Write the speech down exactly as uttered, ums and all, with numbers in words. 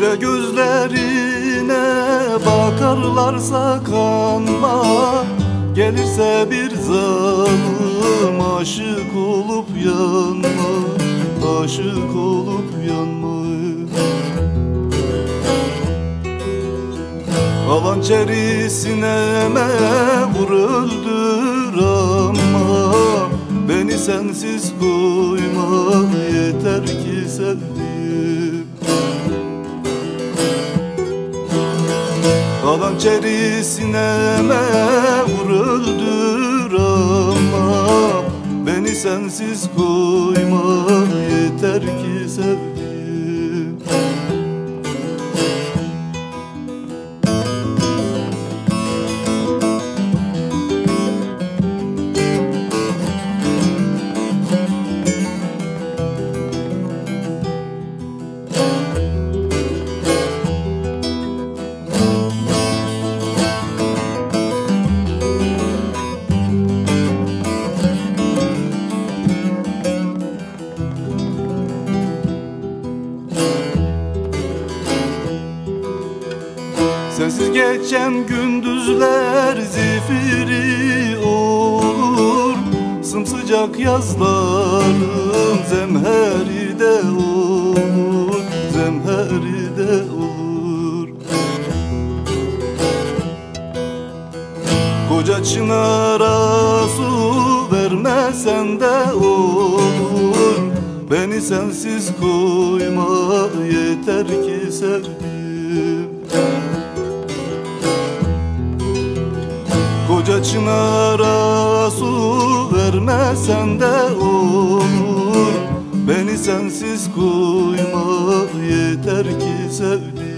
Koca gözlerine bakarlarsa kanma, gelirse bir zalim aşık olup yanma, aşık olup yanma. Alan çeri sineme vur öldür ama beni sensiz koyma, yeter ki sevdim. Alan çeri sineme vur öldür ama beni sensiz koyma, yeter ki sevdim. Sensiz geçen gündüzler zifiri olur, sımsıcak yazlarım zemheri de olur, zemheri de olur. Koca çınara su vermesen de olur, beni sensiz koyma, yeter ki sevdim. Koca çınara su vermesen de olur, beni sensiz koyma, yeter ki sevdim.